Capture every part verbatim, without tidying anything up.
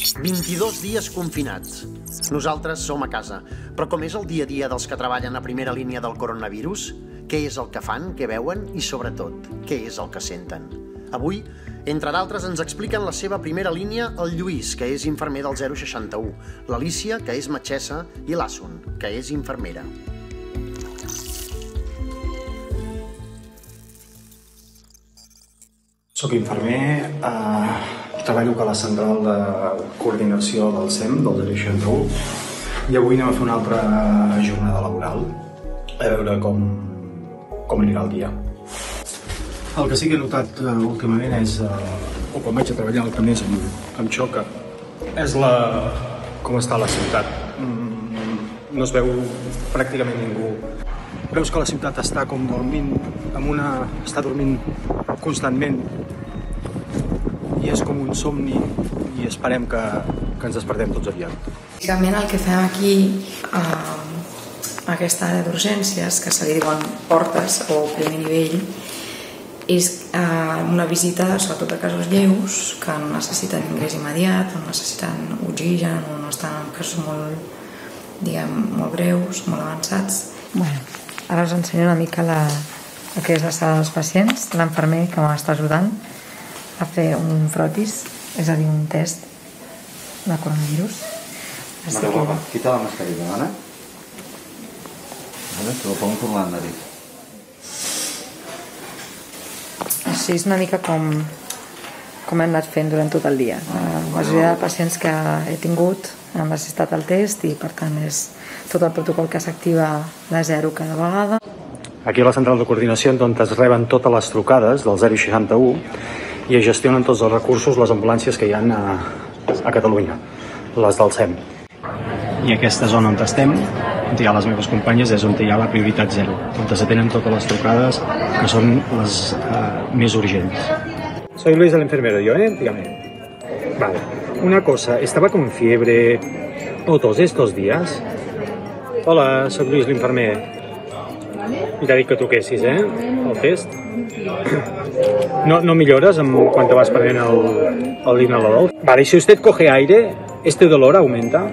vint-i-dos dies confinats. Nosaltres som a casa, però com és el dia a dia dels que treballen a primera línia del coronavirus? Què és el que fan, què veuen i, sobretot, què és el que senten? Avui, entre d'altres, ens expliquen la seva primera línia el Lluís, que és infermer del zero seixanta u, l'Alícia, que és metgessa, i l'Asun, que és infermera. Soc infermer, eh, treballo a la central de coordinació del S E M, del zero seixanta u, i avui anem a fer una altra jornada laboral, a veure com, com anirà el dia. El que sí que he notat uh, últimament és, uh, o quan vaig a treballar, el que més em, em xoca, és la, com està la ciutat. Mm, no es veu pràcticament ningú. Veus que la ciutat està com dormint, amb una, està dormint constantment, i és com un somni, i esperem que, que ens despertem tots aviat. Bàsicament el que fem aquí, a aquesta àrea d'urgències, que se li diuen portes o primer nivell, és eh, una visita sobretot a casos lleus que no necessiten ingrés immediat, o necessiten oxigen, o no estan en casos molt, diguem, molt greus, molt avançats. Bueno, ara us ensenyo una mica la, el que és la sala dels pacients, l'enfermer que m'està ajudant a fer un frotis, és a dir, un test de coronavirus. Maria Guapa, quita la mascarilla, ¿vale? Vale, te lo pongo por la nariz. Així és una mica com, com hem anat fent durant tot el dia. La majoria de pacients que he tingut han assistit al test i per tant és tot el protocol que s'activa de zero cada vegada. Aquí a la central de coordinació on es reben totes les trucades del zero seixanta u i es gestionen tots els recursos, les ambulàncies que hi ha a, a Catalunya, les del S E M. I aquesta zona on estem, on hi ha les meves companyes, és on hi ha la prioritat zero, on s'atenen totes les trucades que són les uh, més urgents. Soy Luis el enfermero, yo, ¿eh? Dígame. Vale. Una cosa, estaba con fiebre o tos estos días. Hola, soc Luis l'infermer. I t'ha dit que truquessis, eh? El test. No, no millores amb quan te vas prenent el, el inhalador. Vale, y si usted coge aire, este dolor aumenta.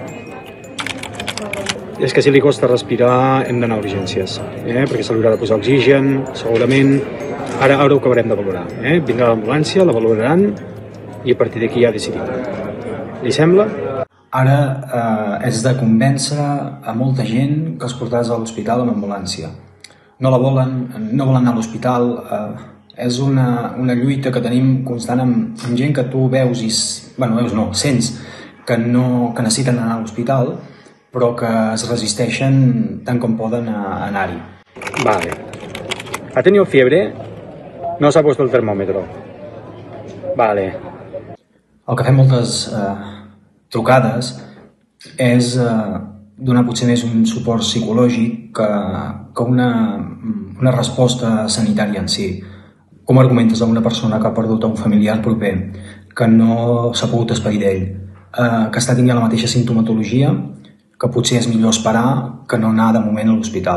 És que si li costa respirar hem d'anar a urgències, eh? Perquè se li haurà de posar oxigen, segurament. Ara, ara ho acabarem de valorar. Eh? Vindrà l'ambulància, la valoraran i a partir d'aquí ja decidim. Li sembla? Ara eh, és de convèncer a molta gent que els portaràs a l'hospital amb ambulància. No la volen, no volen anar a l'hospital. Eh, és una, una lluita que tenim constant amb, amb gent que tu veus i... Bueno, veus no, sents que, no, que necessiten anar a l'hospital, però que es resisteixen tant com poden a anar-hi. Vale. ¿Ha tenido fiebre? No s'ha puesto el termòmetre. Vale. El que fem moltes eh, trucades és eh, donar potser més un suport psicològic que, que una, una resposta sanitària en si. Com argumentes a una persona que ha perdut a un familiar proper, que no s'ha pogut despedir d'ell, eh, que està tinguent la mateixa sintomatologia, que potser és millor esperar que no anar de moment a l'hospital.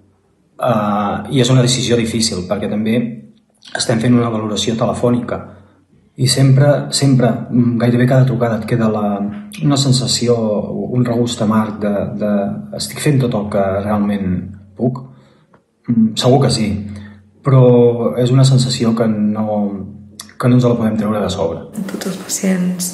Uh, I és una decisió difícil, perquè també estem fent una valoració telefònica i sempre, sempre, gairebé cada trucada et queda la, una sensació, un regust amarg de, de estic fent tot el que realment puc? Mm, segur que sí, però és una sensació que no, que no ens la podem treure de sobre. Tots els pacients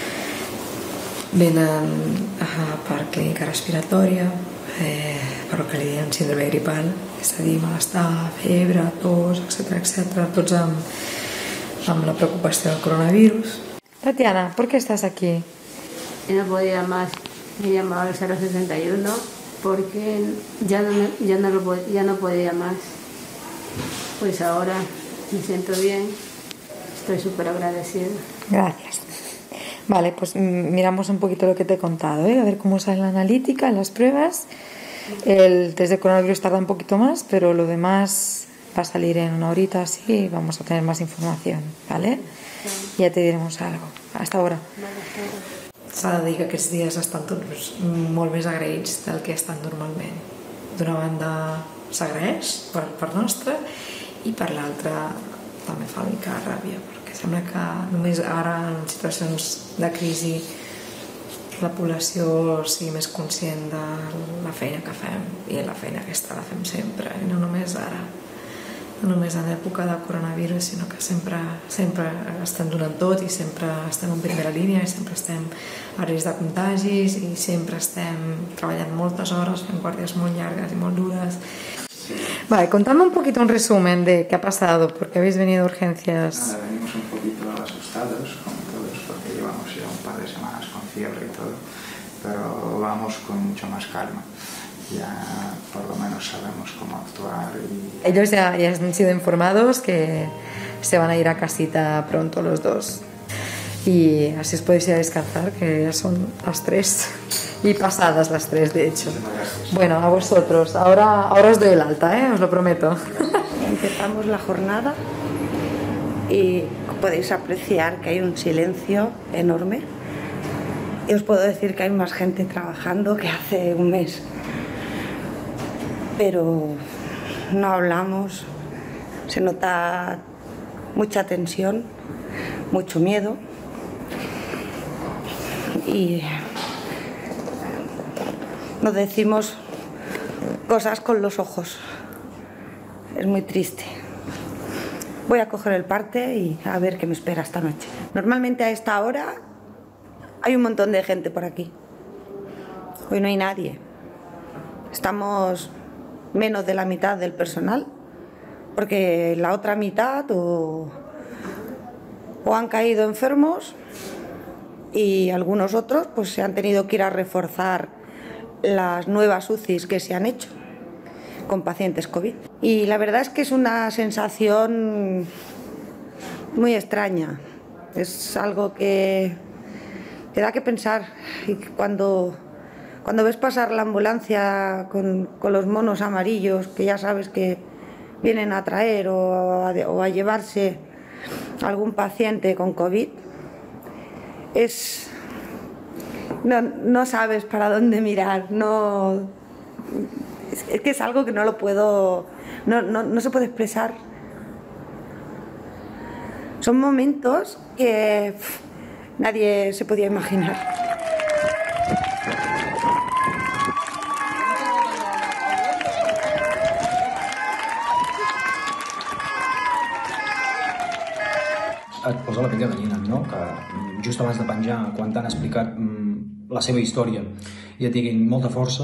venen uh, per clínica respiratòria, eh, per el que li diuen síndrome gripal, és a dir, malestar, febre, tos, etcètera, etcètera, tots amb, amb la preocupació del coronavirus. Tatiana, ¿por qué estás aquí? No podía más, me llamaba al cero sesenta y uno porque ya no, me, ya, no lo, ya no podía más. Pues ahora me siento bien, estoy súper agradecida. Gracias. Vale, pues miramos un poquito lo que te he contado, ¿eh? A ver cómo sale la analítica, las pruebas. El test de coronavirus tarda un poquito más, pero lo demás va a salir en una horita así y vamos a tener más información, ¿vale? Sí. Ya te diremos algo. Hasta ahora. S'ha de dir que aquests dies estan tots molt més agraïts del que estan normalment. D'una banda s'agraeix per part nostra i per l'altra també fa una mica ràbia, perquè sembla que només ara en situacions de crisi la població sigui més conscient de la feina que fem i la feina aquesta la fem sempre, i no només ara, no només en època de coronavirus, sinó que sempre, sempre estem donant tot i sempre estem en primera línia i sempre estem a risc de contagis i sempre estem treballant moltes hores, fent guàrdies molt llargues i molt dures. Vale, contadme un poquito un resumen de qué ha pasado, porque habéis venido a urgencias. Nada, venimos un poquito asustados, como todos, porque llevamos ya un par de semanas con fiebre y todo, pero vamos con mucho más calma. Ya por lo menos sabemos cómo actuar. Y... Ellos ya, ya han sido informados que se van a ir a casita pronto los dos. Y así os podéis ir a descansar, que ya son las tres. Y pasadas las tres, de hecho. Bueno, a vosotros. Ahora, ahora os doy el alta, ¿eh? Os lo prometo. Empezamos la jornada y podéis apreciar que hay un silencio enorme. Y os puedo decir que hay más gente trabajando que hace un mes. Pero no hablamos, se nota mucha tensión, mucho miedo. Y nos decimos cosas con los ojos. Es muy triste. Voy a coger el parte y a ver qué me espera esta noche. Normalmente a esta hora hay un montón de gente por aquí. Hoy no hay nadie. Estamos menos de la mitad del personal, porque la otra mitad o, o han caído enfermos y algunos otros pues se han tenido que ir a reforzar las nuevas U C Is que se han hecho con pacientes COVID. Y la verdad es que es una sensación muy extraña. Es algo que, que da que pensar. Y que cuando, cuando ves pasar la ambulancia con, con los monos amarillos, que ya sabes que vienen a traer o a, o a llevarse algún paciente con COVID, es... No, no sabes para dónde mirar, no, es que es algo que no lo puedo, no, no, no se puede expresar. Son momentos que pff, nadie se podía imaginar. Et posa la pell de gallina, no? Que just abans de penjar, quan t'han explicat la seva història i et diguin molta força,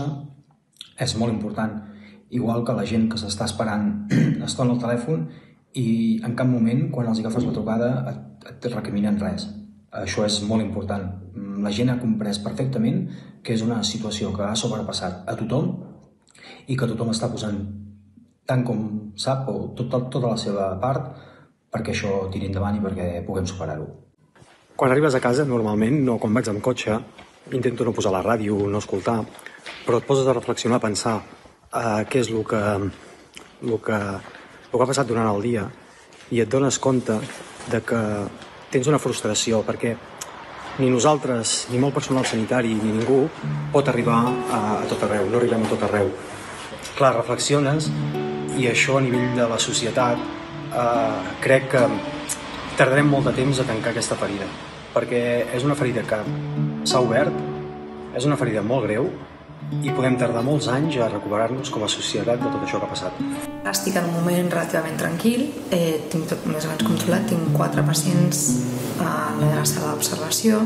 és molt important. Igual que la gent que s'està esperant es dona el telèfon i en cap moment, quan els agafes la trucada, et, et recriminen res. Això és molt important. La gent ha comprès perfectament que és una situació que ha sobrepassat a tothom i que tothom està posant tant com sap o tot, tota la seva part perquè això tiri endavant i perquè puguem superar-ho. Quan arribes a casa, normalment, no quan vaig amb cotxe, intento no posar la ràdio, no escoltar, però et poses a reflexionar, a pensar uh, què és el que, el, que, el que ha passat durant el dia i et dones compte de que tens una frustració perquè ni nosaltres, ni molt personal sanitari, ni ningú pot arribar a, a tot arreu, no arribem a tot arreu. Clar, reflexiones i això a nivell de la societat uh, crec que tardarem molt de temps a tancar aquesta ferida, perquè és una ferida que s'ha obert, és una ferida molt greu i podem tardar molts anys a recuperar-nos com a societat de tot això que ha passat. Estic en un moment relativament tranquil, eh, tinc tot més o menys controlat, tinc quatre pacients a la meva sala d'observació,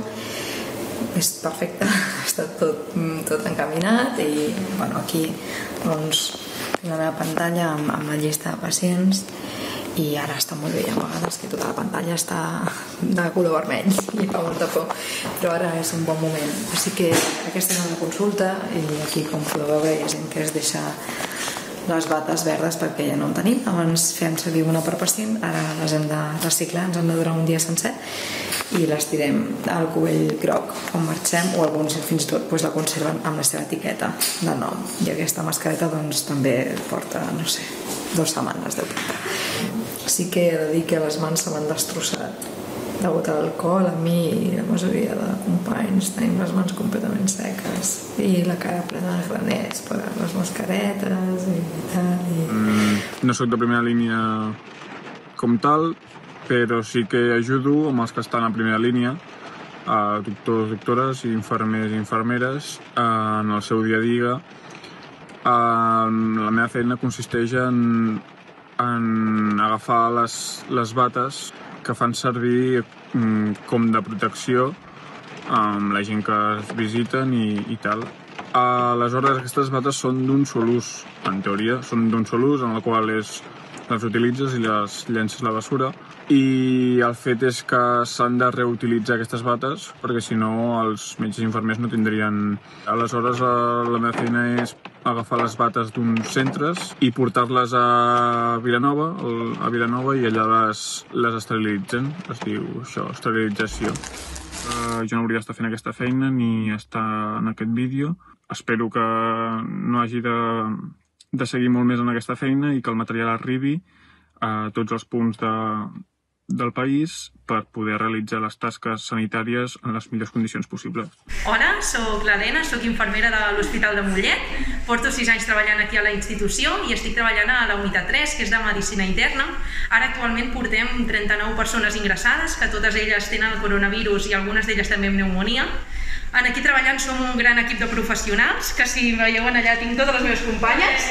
és perfecte, està tot, tot encaminat i bueno, aquí doncs, tinc la meva pantalla amb, amb la llista de pacients i ara està molt bé, a vegades que tota la pantalla està de color vermell i fa molta por, però ara és un bon moment. Així que aquesta és una consulta i aquí, com podeu veure, hi ha gent que es deixa les bates verdes perquè ja no en tenim. Abans fèiem servir una per pacient, ara les hem de reciclar, ens han de durar un dia sencer i les tirem al cubell groc on marxem, o alguns fins i tot doncs, la conserven amb la seva etiqueta de nom. I aquesta mascareta doncs, també porta, no sé, dues setmanes de portar. Sí que he de dir que les mans se m'han destrossat degut a l'alcohol. A mi i la majoria de companys tenim les mans completament seques i la cara plena de graners per les mascaretes i tal. I... Mm, no soc de primera línia com tal, però sí que ajudo amb els que estan a primera línia a doctors, doctores, infermers i infermeres en el seu dia a dia. La meva feina consisteix en, en agafar les, les bates que fan servir com de protecció amb la gent que es visiten i, i tal. Aleshores, aquestes bates són d'un sol ús, en teoria, són d'un sol ús en el qual és, les utilitzes i les llences a la basura, i el fet és que s'han de reutilitzar aquestes bates perquè si no els metges i infermers no tindrien. Aleshores, la meva feina és agafar les bates d'uns centres i portar-les a Vilanova, a Vilanova i allà les, les esterilitzen, es diu això, esterilització. Uh, jo no hauria d'estar fent aquesta feina ni estar en aquest vídeo. Espero que no hagi de, de seguir molt més en aquesta feina i que el material arribi a tots els punts de, del país per poder realitzar les tasques sanitàries en les millors condicions possibles. Hola, soc l'Helena, soc infermera de l'Hospital de Mollet. Porto sis anys treballant aquí a la institució i estic treballant a la unitat tres, que és de Medicina Interna. Ara actualment portem trenta-nou persones ingressades, que totes elles tenen el coronavirus i algunes d'elles també amb pneumònia. Aquí treballant som un gran equip de professionals, que si veieu allà tinc totes les meves companyes.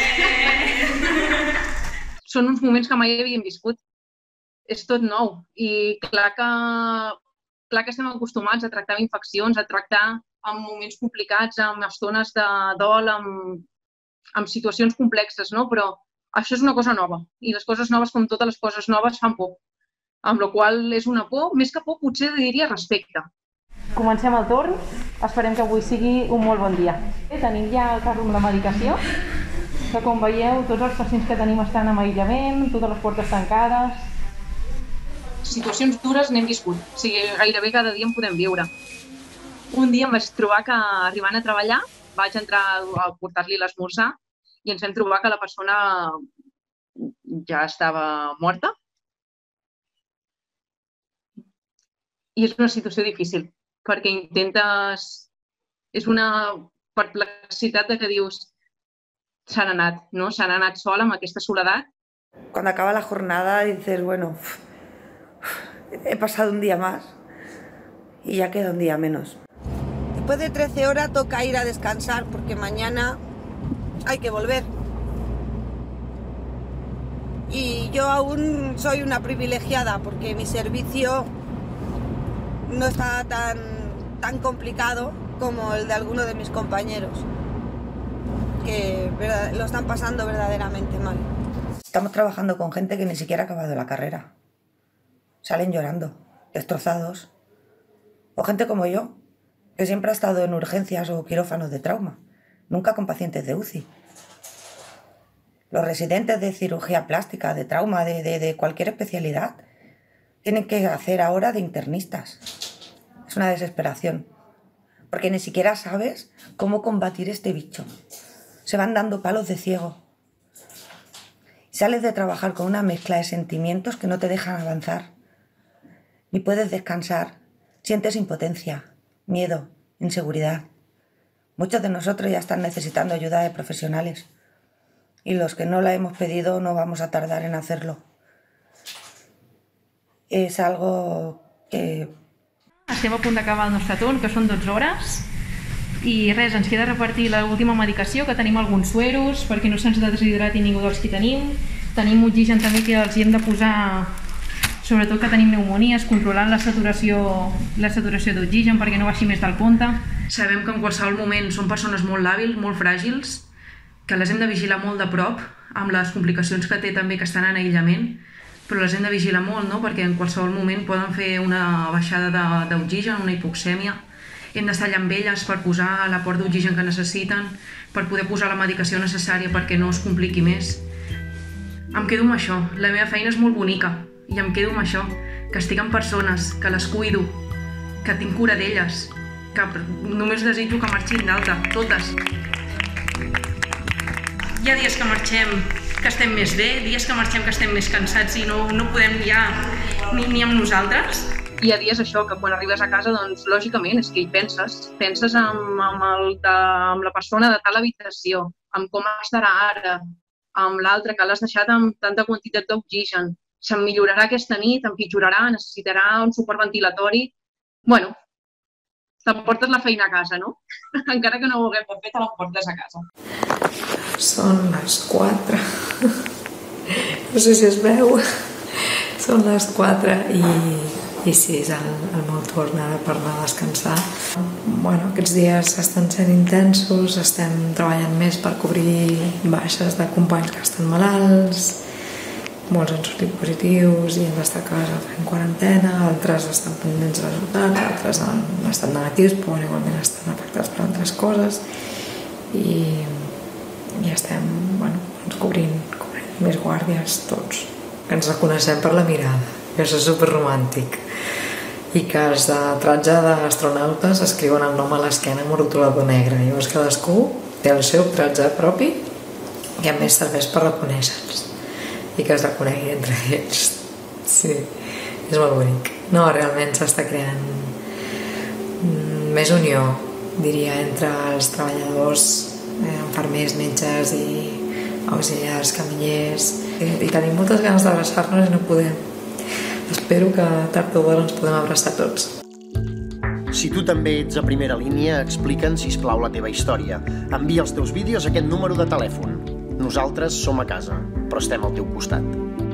Són uns moments que mai havíem viscut. És tot nou i clar que, clar que estem acostumats a tractar infeccions, a tractar amb moments complicats, amb estones de dol, amb, amb situacions complexes, no? Però això és una cosa nova i les coses noves, com totes les coses noves, fan por. Amb la qual és una por, més que por, potser diria respecte. Comencem el torn, esperem que avui sigui un molt bon dia. Tenim ja el carro amb la medicació, que com veieu tots els pacients que tenim estan en aïllament, totes les portes tancades. Situacions dures n'hem viscut, o sigui, gairebé cada dia en podem viure. Un dia em vaig trobar que arribant a treballar vaig entrar a portar-li l'esmorzar i ens vam trobar que la persona ja estava morta. I és una situació difícil, perquè intentes... És una perplexitat de que dius s'han anat, no? S'han anat sola amb aquesta soledat. Cuando acaba la jornada dices, bueno, he pasado un día más y ya queda un día menos. Después de trece horas toca ir a descansar porque mañana hay que volver. Y yo aún soy una privilegiada porque mi servicio no está tan, tan complicado como el de algunos de mis compañeros, que lo están pasando verdaderamente mal. Estamos trabajando con gente que ni siquiera ha acabado la carrera. Salen llorando, destrozados. O gente como yo, que siempre ha estado en urgencias o quirófanos de trauma, nunca con pacientes de U C I. Los residentes de cirugía plástica, de trauma, de, de, de cualquier especialidad, tienen que hacer ahora de internistas. Es una desesperación, porque ni siquiera sabes cómo combatir este bicho. Se van dando palos de ciego. Sales de trabajar con una mezcla de sentimientos que no te dejan avanzar. Ni puedes descansar, sientes impotencia, miedo, inseguridad. Muchos de nosotros ya están necesitando ayuda de profesionales y los que no la hemos pedido no vamos a tardar en hacerlo. És algo que... Estem a punt d'acabar el nostre torn, que són dotze hores, i res, ens queda repartir l'última medicació, que tenim alguns sueros perquè no se'ns deshidrati ningú dels que tenim. Tenim oxigen també que els hi hem de posar, sobretot que tenim pneumonies, controlant la saturació, la saturació d'oxigen perquè no baixi més del compte. Sabem que en qualsevol moment són persones molt làbils, molt fràgils, que les hem de vigilar molt de prop, amb les complicacions que té també que estan en aïllament, però les hem de vigilar molt, no? Perquè en qualsevol moment poden fer una baixada d'oxigen, una hipoxèmia. Hem d'estar allà amb elles per posar l'aport d'oxigen que necessiten, per poder posar la medicació necessària perquè no es compliqui més. Em quedo amb això, la meva feina és molt bonica i em quedo amb això, que estic amb persones, que les cuido, que tinc cura d'elles, que només desitjo que marxin d'alta, totes. Hi ha dies que marxem que estem més bé, dies que marxem que estem més cansats i no, no podem ja ni, ni amb nosaltres. Hi ha dies això, que quan arribes a casa, doncs, lògicament, és que hi penses. Penses amb, amb, el, de, amb la persona de tal habitació, amb com estarà ara, amb l'altre que l'has deixat amb tanta quantitat d'oxigen. Se'm millorarà aquesta nit, empitjorarà, necessitarà un superventilatori. Bueno, t'emportes la feina a casa, no? Encara que no ho haguem de fer, te l'emportes a casa. Són les quatre. No sé si es veu. Són les quatre i, i sí, és el, el meu torn ara per anar a descansar. Bueno, aquests dies estan sent intensos, estem treballant més per cobrir baixes de companys que estan malalts, molts han sortit positius i hem d'estar a casa fent quarantena, altres estan pendents de resultats, altres han estat negatius però igualment estan afectats per altres coses i, i estem bueno, ens cobrint, cobrint més guàrdies tots, que ens reconeixem per la mirada, que això és superromàntic i que els de tratge d'astronautes escriuen el nom a l'esquena amb un rotulador negre, llavors cadascú té el seu tratge propi i a més serveix per reconèixer-los i que es reconegui entre ells. Sí, és molt bonic. No, realment s'està creant més unió, diria, entre els treballadors, eh, infermers, metges i auxiliars, camillers. I, i tenim moltes ganes d'abraçar-nos i no podem. Espero que tard o d'hora ens podem abraçar tots. Si tu també ets a primera línia, explica'ns, sisplau, la teva història. Envia els teus vídeos a aquest número de telèfon. Nosaltres som a casa, però estem al teu costat.